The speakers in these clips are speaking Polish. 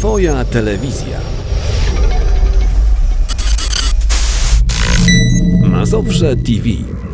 Twoja telewizja. Mazowsze TV.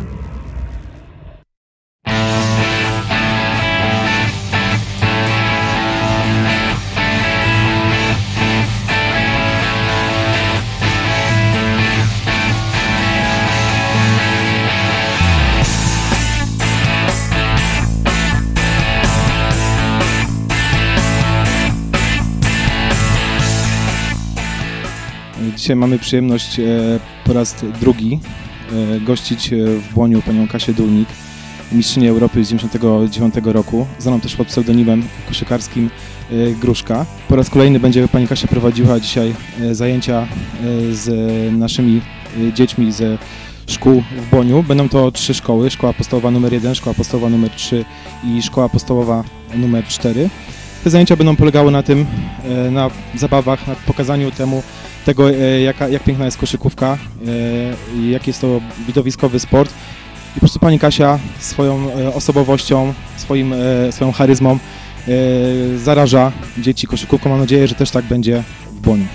Dzisiaj mamy przyjemność po raz drugi gościć w Błoniu panią Kasię Dulnik, mistrzynię Europy z 1999 roku, znaną też pod pseudonimem koszykarskim Gruszka. Po raz kolejny będzie pani Kasia prowadziła dzisiaj zajęcia z naszymi dziećmi ze szkół w Błoniu. Będą to 3 szkoły: szkoła podstawowa nr 1, szkoła podstawowa nr 3 i szkoła podstawowa nr 4. Te zajęcia będą polegały na zabawach, na pokazaniu tego, jak piękna jest koszykówka, jaki jest to widowiskowy sport. I po prostu pani Kasia swoją osobowością, swoją charyzmą zaraża dzieci koszykówką. Mam nadzieję, że też tak będzie w Błoniu.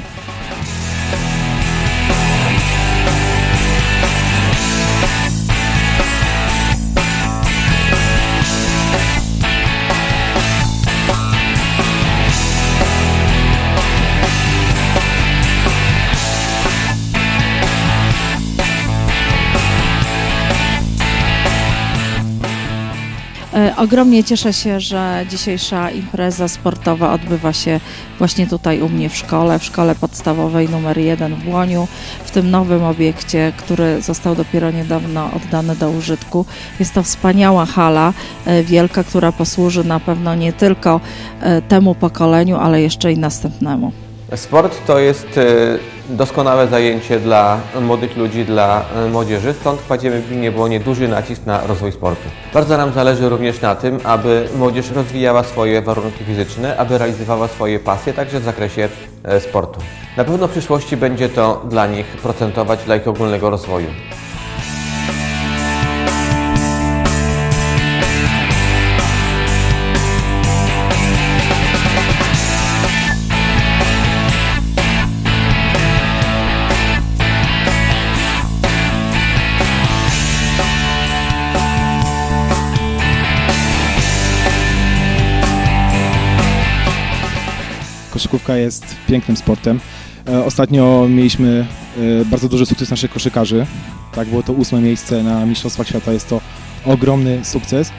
Ogromnie cieszę się, że dzisiejsza impreza sportowa odbywa się właśnie tutaj u mnie w szkole podstawowej nr 1 w Błoniu, w tym nowym obiekcie, który został dopiero niedawno oddany do użytku. Jest to wspaniała hala wielka, która posłuży na pewno nie tylko temu pokoleniu, ale jeszcze i następnemu. Sport to jest doskonałe zajęcie dla młodych ludzi, dla młodzieży, stąd kładziemy w gminie Błonie duży nacisk na rozwój sportu. Bardzo nam zależy również na tym, aby młodzież rozwijała swoje warunki fizyczne, aby realizowała swoje pasje także w zakresie sportu. Na pewno w przyszłości będzie to dla nich procentować dla ich ogólnego rozwoju. Koszykówka jest pięknym sportem. Ostatnio mieliśmy bardzo duży sukces naszych koszykarzy. Tak, było to 8. miejsce na Mistrzostwach Świata. Jest to ogromny sukces.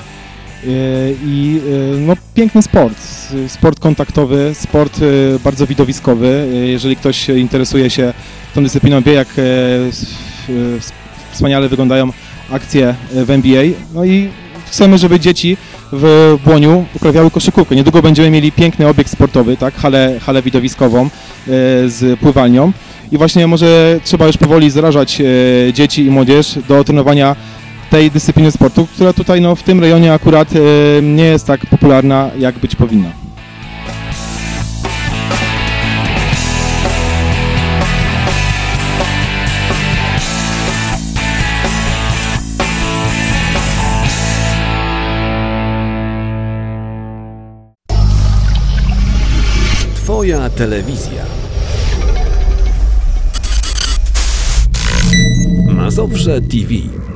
No, piękny sport kontaktowy, sport bardzo widowiskowy. Jeżeli ktoś interesuje się tą dyscypliną, wie, jak wspaniale wyglądają akcje w NBA. No i chcemy, żeby dzieci w Błoniu uprawiały koszykówkę. Niedługo będziemy mieli piękny obiekt sportowy, tak, halę widowiskową z pływalnią. I właśnie może trzeba już powoli zarażać dzieci i młodzież do trenowania tej dyscypliny sportu, która tutaj w tym rejonie akurat nie jest tak popularna, jak być powinna. Twoja telewizja. Mazowsze TV.